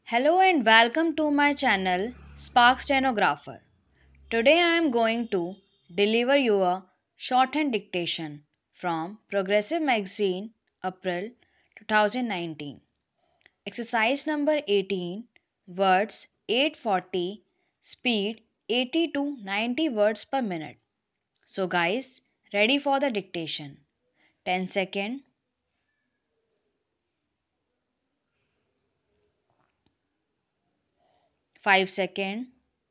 Hello and welcome to my channel Spark Stenographer. Today I am going to deliver you a shorthand dictation from Progressive Magazine, April 2019. Exercise number 18, words 840, speed 80 to 90 words per minute. So guys, ready for the dictation. 10 second, 5 second,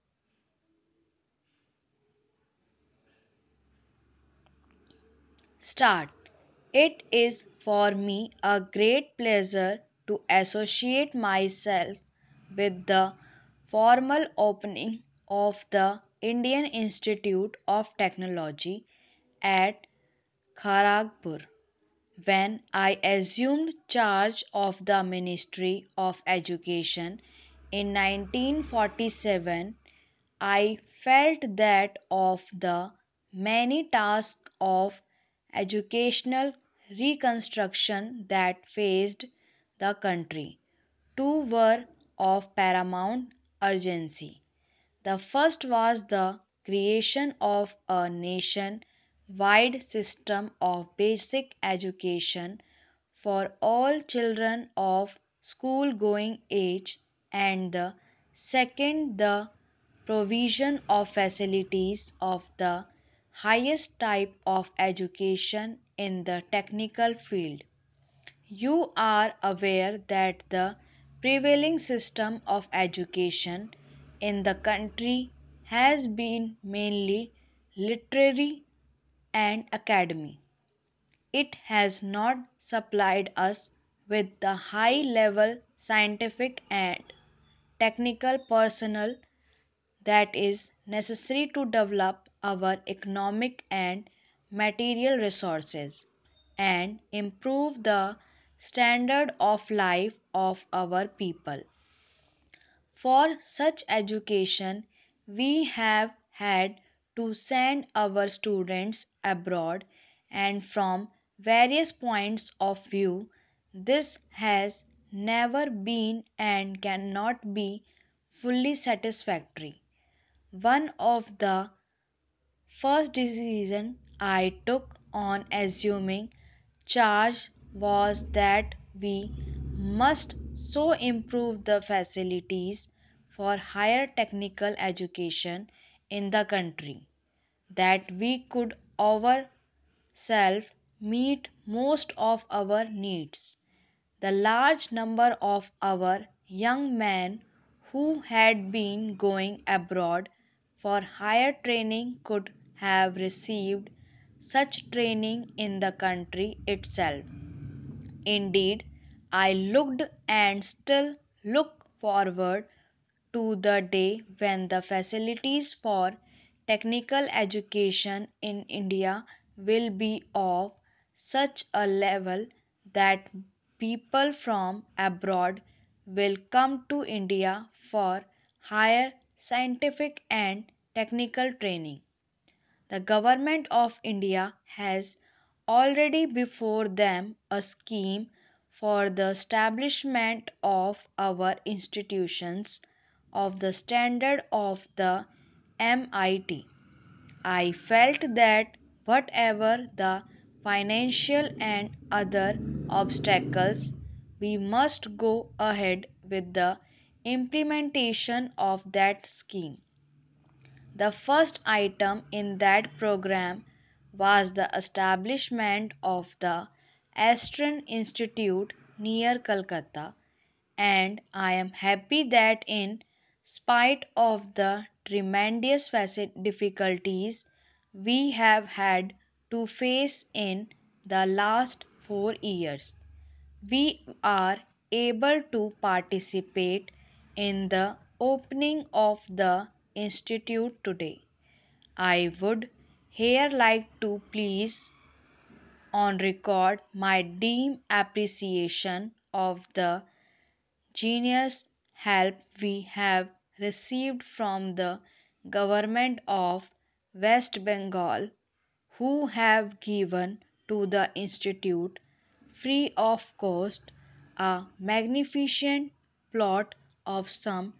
start. It is for me a great pleasure to associate myself with the formal opening of the Indian Institute of Technology at Kharagpur. When I assumed charge of the Ministry of Education in 1947, I felt that of the many tasks of educational reconstruction that faced the country, two were of paramount urgency. The first was the creation of a nation wide system of basic education for all children of school going age, and the second, the provision of facilities of the highest type of education in the technical field. You are aware that the prevailing system of education in the country has been mainly literary and academy. It has not supplied us with the high level scientific and technical personnel that is necessary to develop our economic and material resources and improve the standard of life of our people. For such education, we have had to send our students abroad, and from various points of view, this has never been and cannot be fully satisfactory. One of the first decisions I took on assuming charge was that we must so improve the facilities for higher technical education in the country that we could ourselves meet most of our needs. The large number of our young men who had been going abroad for higher training could have received such training in the country itself. Indeed, I looked and still look forward to the day when the facilities for technical education in India will be of such a level that people from abroad will come to India for higher scientific and technical training. The government of India has already before them a scheme for the establishment of our institutions of the standard of the MIT. I felt that whatever the financial and other obstacles, we must go ahead with the implementation of that scheme. The first item in that program was the establishment of the Astron Institute near Calcutta, and I am happy that in spite of the tremendous difficulties we have had to face in the last 4 years, we are able to participate in the opening of the institute today. I would here like to place on record my deep appreciation of the generous help we have received from the government of West Bengal, who have given to the institute free of cost a magnificent plot of some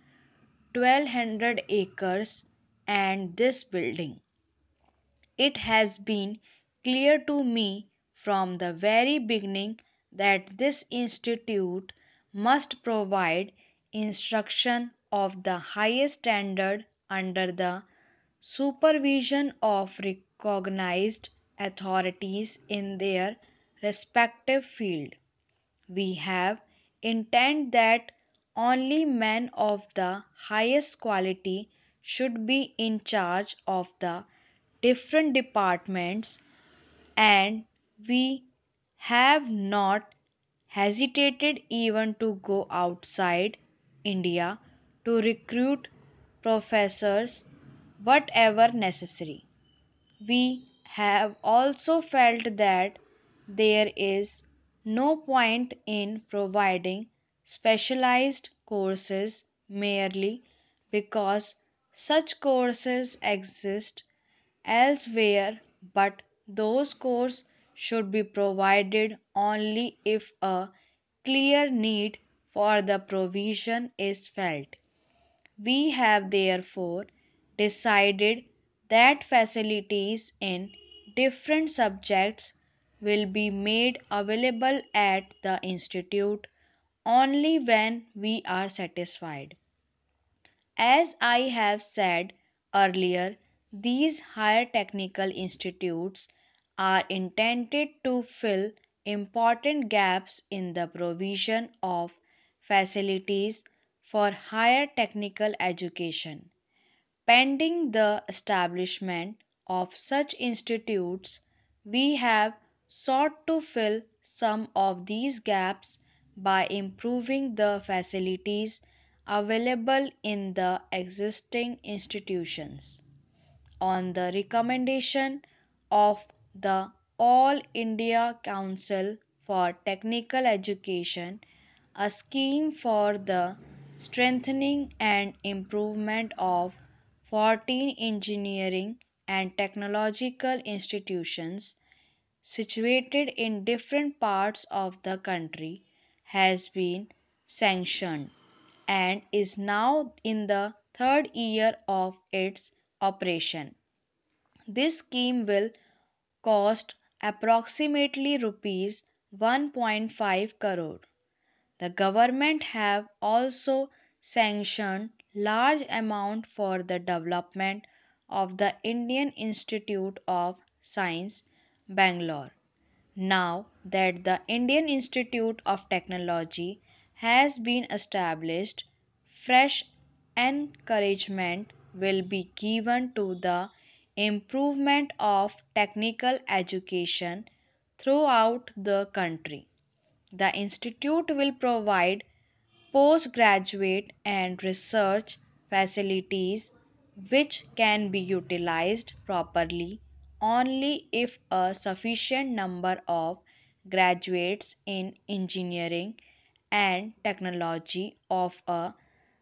1200 acres and this building. It has been clear to me from the very beginning that this institute must provide instruction of the highest standard under the supervision of recognized authorities in their respective field. We have intent that only men of the highest quality should be in charge of the different departments, and we have not hesitated even to go outside India to recruit professors whatever necessary. We have also felt that there is no point in providing specialized courses merely because such courses exist elsewhere, but those courses should be provided only if a clear need for the provision is felt. We have therefore decided that facilities in different subjects will be made available at the Institute only when we are satisfied. As I have said earlier, these higher technical institutes are intended to fill important gaps in the provision of facilities for higher technical education. Pending the establishment of such institutes, we have sought to fill some of these gaps by improving the facilities available in the existing institutions. On the recommendation of the All India Council for Technical Education, a scheme for the strengthening and improvement of 14 engineering and technological institutions situated in different parts of the country has been sanctioned and is now in the third year of its operation. This scheme will cost approximately rupees 1.5 crore. The government have also sanctioned large amount for the development of the Indian Institute of Science, Bangalore. Now that the Indian Institute of Technology has been established, fresh encouragement will be given to the improvement of technical education throughout the country. The institute will provide postgraduate and research facilities which can be utilized properly only if a sufficient number of graduates in engineering and technology of a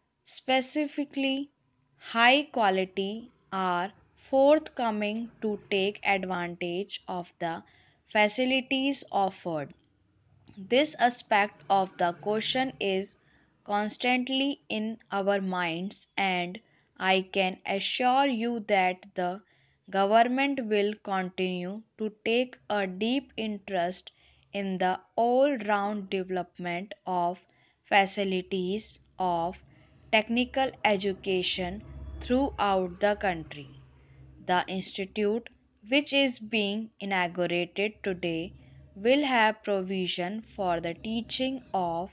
specifically high quality are forthcoming to take advantage of the facilities offered. This aspect of the question is constantly in our minds, and I can assure you that the government will continue to take a deep interest in the all round development of facilities of technical education throughout the country. The institute, which is being inaugurated today, will have provision for the teaching of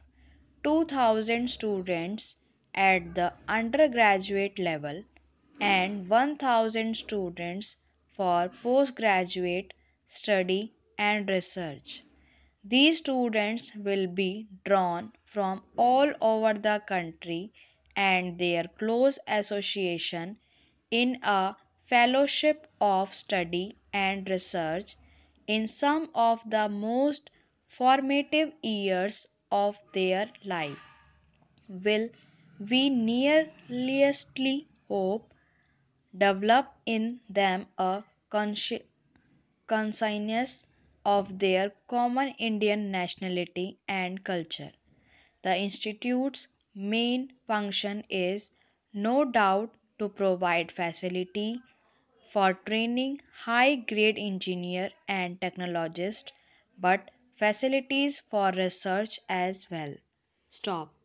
2000 students at the undergraduate level and 1000 students for postgraduate study and research. These students will be drawn from all over the country and their close association in a fellowship of study and research in some of the most formative years of their life will, we nearly hope, develop in them a consciousness of their common Indian nationality and culture. The institutes main function is no doubt to provide facility for training high grade engineer and technologists, but facilities for research as well. Stop.